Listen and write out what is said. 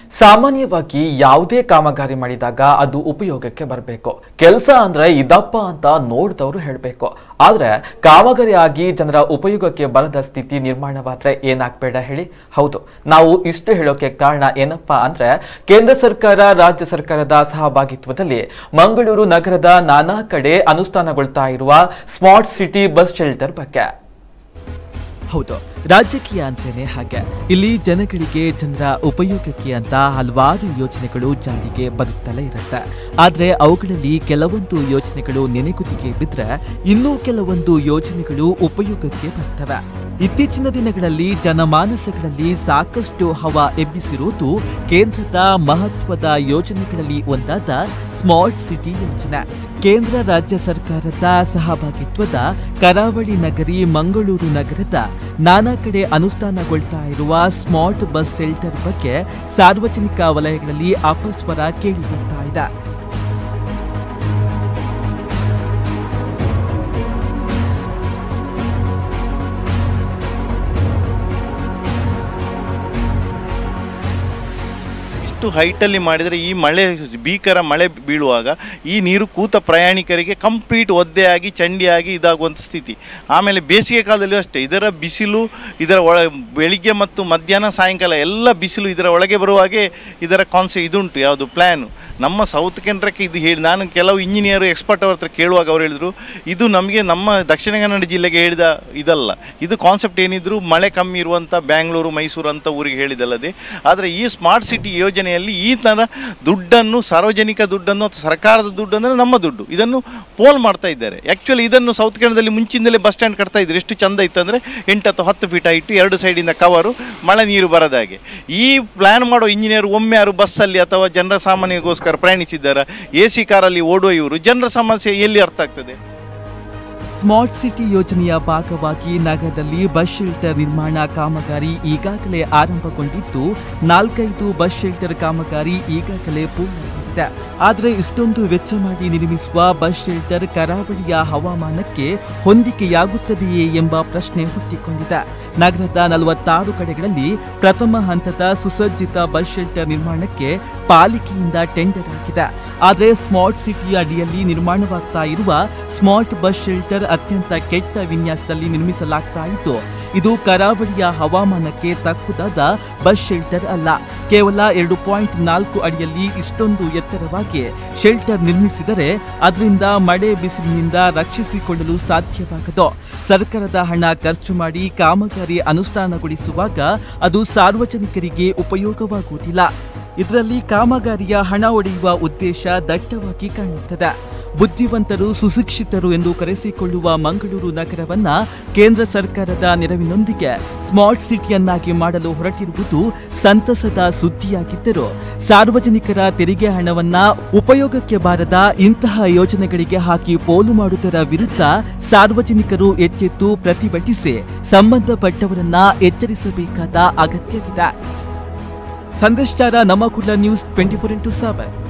ಸಾಮಾನ್ಯವಾಗಿ ಯಾವುದೇ ಕಾಮಗಾರಿ ಮಾಡಿದಾಗ ಅದು ಉಪಯೋಗಕ್ಕೆ ಬರಬೇಕು. ಕೆಲಸ ಅಂದ್ರೆ ಇದಪ್ಪ ಅಂತ ನೋಡಿದವರು ಹೇಳಬೇಕು. ಆದ್ರೆ ಕಾಮಗಾರಿ ಆಗಿ ಜನರ ಉಪಯೋಗಕ್ಕೆ ಬರದ ಸ್ಥಿತಿ ನಿರ್ಮಾಣವಾದ್ರೆ ಏನಾಗಬೇಡ ಹೇಳಿ. ಹೌದು, ನಾವು ಇಷ್ಟು ಹೇಳೋಕೆ ಕಾರಣ ಏನಪ್ಪಾ ಅಂದ್ರೆ ಕೇಂದ್ರ ಸರ್ಕಾರ ರಾಜ್ಯ ಸರ್ಕಾರದ ಸಹಭಾಗಿತ್ವದಲ್ಲಿ ಮಂಗಳೂರು ನಗರದ ನಾನಾ ಕಡೆ ಅನುಷ್ಠಾನಗೊಳ್ತಾ ಇರುವ ಸ್ಮಾರ್ಟ್ ಸಿಟಿ ಬಸ್ ಶೆಲ್ಟರ್ ಬಗ್ಗೆ. ಹೌದು, ರಾಜಕೀಯ ಅಂತೇನೆ ಹಾಗೆ. ಇಲ್ಲಿ ಜನಗಳಿಗೆ ಜನರ ಉಪಯೋಗಕ್ಕೆ ಅಂತ ಹಲವಾರು ಯೋಜನೆಗಳು ಜಾರಿಗೆ ಬರುತ್ತಲೇ ಇರುತ್ತೆ. ಆದ್ರೆ ಅವುಗಳಲ್ಲಿ ಕೆಲವೊಂದು ಯೋಜನೆಗಳು ನೆನೆಗುದಿಗೆ ಬಿದ್ರೆ ಇನ್ನೂ ಕೆಲವೊಂದು ಯೋಜನೆಗಳು ಉಪಯೋಗಕ್ಕೆ ಬರ್ತವೆ. ಇತ್ತೀಚಿನ ದಿನಗಳಲ್ಲಿ ಜನಮಾನಸಗಳಲ್ಲಿ ಸಾಕಷ್ಟು ಹವಾ ಎಬ್ಬಿಸಿರುವುದು ಕೇಂದ್ರದ ಮಹತ್ವದ ಯೋಜನೆಗಳಲ್ಲಿ ಒಂದಾದ ಸ್ಮಾರ್ಟ್ ಸಿಟಿ ಯೋಜನೆ. ಕೇಂದ್ರ ರಾಜ್ಯ ಸರ್ಕಾರದ ಸಹಭಾಗಿತ್ವದ ಕರಾವಳಿ ನಗರಿ ಮಂಗಳೂರು ನಗರದ ನಾನಾ ಕಡೆ ಅನುಷ್ಠಾನಗೊಳ್ತಾ ಇರುವ ಸ್ಮಾರ್ಟ್ ಬಸ್ ಶೆಲ್ಟರ್ ಬಗ್ಗೆ ಸಾರ್ವಜನಿಕ ವಲಯಗಳಲ್ಲಿ ಅಪಸ್ವರ ಕೇಳಿ ಬರ್ತಾ ಇದೆ. ಹೈಟಲ್ಲಿ ಮಾಡಿದರೆ ಈ ಮಳೆ ಭೀಕರ ಮಳೆ ಬೀಳುವಾಗ ಈ ನೀರು ಕೂತ ಪ್ರಯಾಣಿಕರಿಗೆ ಕಂಪ್ಲೀಟ್ ಒದ್ದೆಯಾಗಿ ಚಂಡಿಯಾಗಿ ಇದಾಗುವಂಥ ಸ್ಥಿತಿ. ಆಮೇಲೆ ಬೇಸಿಗೆ ಕಾಲದಲ್ಲೂ ಅಷ್ಟೇ ಇದರ ಬಿಸಿಲು, ಇದರ ಬೆಳಿಗ್ಗೆ ಮತ್ತು ಮಧ್ಯಾಹ್ನ ಸಾಯಂಕಾಲ ಎಲ್ಲ ಬಿಸಿಲು ಇದರ ಒಳಗೆ ಬರುವಾಗೆ ಇದರ ಇದುಂಟು ಯಾವುದು ಪ್ಲ್ಯಾನು. ನಮ್ಮ ಸೌತ್ ಕೇಂದ್ರಕ್ಕೆ ಇದು ಹೇಳಿ ನಾನು ಕೆಲವು ಇಂಜಿನಿಯರ್ ಎಕ್ಸ್ಪರ್ಟ್ ಅವ್ರ ಹತ್ರ ಕೇಳುವಾಗ ಅವ್ರು ಹೇಳಿದರು, ಇದು ನಮಗೆ ನಮ್ಮ ದಕ್ಷಿಣ ಕನ್ನಡ ಜಿಲ್ಲೆಗೆ ಹೇಳಿದ ಇದಲ್ಲ, ಇದು ಕಾನ್ಸೆಪ್ಟ್ ಏನಿದ್ರು ಮಳೆ ಕಮ್ಮಿ ಇರುವಂಥ ಬ್ಯಾಂಗ್ಳೂರು ಮೈಸೂರು ಅಂತ ಊರಿಗೆ ಹೇಳಿದಲ್ಲದೆ. ಆದರೆ ಈ ಸ್ಮಾರ್ಟ್ ಸಿಟಿ ಯೋಜನೆಯಲ್ಲಿ ಈ ಥರ ದುಡ್ಡನ್ನು, ಸಾರ್ವಜನಿಕ ದುಡ್ಡನ್ನು ಅಥವಾ ಸರ್ಕಾರದ ದುಡ್ಡು ಅಂದರೆ ನಮ್ಮ ದುಡ್ಡು, ಇದನ್ನು ಪೋಲ್ ಮಾಡ್ತಾ ಇದ್ದಾರೆ. ಆ್ಯಕ್ಚುಲಿ ಇದನ್ನು ಸೌತ್ ಕೇಂದ್ರದಲ್ಲಿ ಮುಂಚಿಂದಲೇ ಬಸ್ ಸ್ಟ್ಯಾಂಡ್ ಕಟ್ತಾ ಇದ್ರು. ಎಷ್ಟು ಚಂದ ಇತ್ತು ಅಂದರೆ 8 ಅಥವಾ 10 ಫೀಟ್ ಹೈಟು, 2 ಸೈಡಿಂದ ಕವರು, ಮಳೆ ನೀರು ಬರದಾಗೆ. ಈ ಪ್ಲ್ಯಾನ್ ಮಾಡೋ ಇಂಜಿನಿಯರ್ ಒಮ್ಮೆ ಯಾರು ಬಸ್ಸಲ್ಲಿ ಅಥವಾ ಜನರ ಸಾಮಾನ್ಯಗೋಸ್ಕರ ಪ್ರಯಾಣಿಸಿದ್ದಾರೆ, AC ಕಾರಲ್ಲಿ ಓಡುವ ಇವರು ಜನರ ಸಮಸ್ಯೆ ಎಲ್ಲಿ ಅರ್ಥ ಆಗ್ತದೆ? ಸ್ಮಾರ್ಟ್ ಸಿಟಿ ಯೋಜನೆಯ ಭಾಗವಾಗಿ ನಗರದಲ್ಲಿ ಬಸ್ ಶೆಲ್ಟರ್ ನಿರ್ಮಾಣ ಕಾಮಗಾರಿ ಈಗಾಗಲೇ ಆರಂಭಗೊಂಡಿದ್ದು 4-5 ಬಸ್ ಶೆಲ್ಟರ್ ಕಾಮಗಾರಿ ಈಗಾಗಲೇ ಪೂರ್ಣಗೊಂಡಿದೆ. ಆದರೆ ಇಷ್ಟೊಂದು ವೆಚ್ಚ ಮಾಡಿ ನಿರ್ಮಿಸುವ ಬಸ್ ಶೆಲ್ಟರ್ ಕರಾವಳಿಯ ಹವಾಮಾನಕ್ಕೆ ಹೊಂದಿಕೆಯಾಗುತ್ತದೆಯೇ ಎಂಬ ಪ್ರಶ್ನೆ ಹುಟ್ಟಿಕೊಂಡಿದೆ. ನಗರದ 46 ಕಡೆಗಳಲ್ಲಿ ಪ್ರಥಮ ಹಂತದ ಸುಸಜ್ಜಿತ ಬಸ್ ಶೆಲ್ಟರ್ ನಿರ್ಮಾಣಕ್ಕೆ ಪಾಲಿಕೆಯಿಂದ ಟೆಂಡರ್ ಆಗಿದೆ. ಆದರೆ ಸ್ಮಾರ್ಟ್ ಸಿಟಿ ಅಡಿಯಲ್ಲಿ ನಿರ್ಮಾಣವಾಗ್ತಾ ಇರುವ ಸ್ಮಾರ್ಟ್ ಬಸ್ ಶೆಲ್ಟರ್ ಅತ್ಯಂತ ಕೆಟ್ಟ ವಿನ್ಯಾಸದಲ್ಲಿ ನಿರ್ಮಿಸಲಾಗ್ತಾ ಇದ್ದು, ಇದು ಕರಾವಳಿಯ ಹವಾಮಾನಕ್ಕೆ ತಕ್ಕುದಾದ ಬಸ್ ಶೆಲ್ಟರ್ ಅಲ್ಲ. ಕೇವಲ 2.4 ಅಡಿಯಲ್ಲಿ ಇಷ್ಟೊಂದು ಎತ್ತರವಾಗಿ ಶೆಲ್ಟರ್ ನಿರ್ಮಿಸಿದರೆ ಅದರಿಂದ ಮಳೆ ಬಿಸಿಲಿನಿಂದ ರಕ್ಷಿಸಿಕೊಳ್ಳಲು ಸಾಧ್ಯವಾಗದು. ಸರ್ಕಾರದ ಹಣ ಖರ್ಚು ಮಾಡಿ ಕಾಮಗಾರಿ ಅನುಷ್ಠಾನಗೊಳಿಸುವಾಗ ಅದು ಸಾರ್ವಜನಿಕರಿಗೆ ಉಪಯೋಗವಾಗುವುದಿಲ್ಲ. ಇದರಲ್ಲಿ ಕಾಮಗಾರಿಯ ಹಣ ಒಡೆಯುವ ಉದ್ದೇಶ ದಟ್ಟವಾಗಿ ಕಾಣುತ್ತದೆ. ಬುದ್ಧಿವಂತರು, ಸುಶಿಕ್ಷಿತರು ಎಂದು ಕರೆಸಿಕೊಳ್ಳುವ ಮಂಗಳೂರು ನಗರವನ್ನ ಕೇಂದ್ರ ಸರ್ಕಾರದ ನೆರವಿನೊಂದಿಗೆ ಸ್ಮಾರ್ಟ್ ಸಿಟಿಯನ್ನಾಗಿ ಮಾಡಲು ಹೊರಟಿರುವುದು ಸಂತಸದ ಸುದ್ದಿಯಾಗಿದ್ದರೂ ಸಾರ್ವಜನಿಕರ ತೆರಿಗೆ ಹಣವನ್ನ ಉಪಯೋಗಕ್ಕೆ ಬಾರದ ಇಂತಹ ಯೋಜನೆಗಳಿಗೆ ಹಾಕಿ ಪೋಲು ಮಾಡುವುದರ ವಿರುದ್ಧ ಸಾರ್ವಜನಿಕರು ಎಚ್ಚೆತ್ತು ಪ್ರತಿಭಟಿಸಿ ಸಂಬಂಧಪಟ್ಟವರನ್ನ ಎಚ್ಚರಿಸಬೇಕಾದ ಅಗತ್ಯವಿದೆ. ಸಂದೇಶ್ ಚಾರ, ನಮ್ಮ ಕುಡ್ಲ ನ್ಯೂಸ್ 24x7.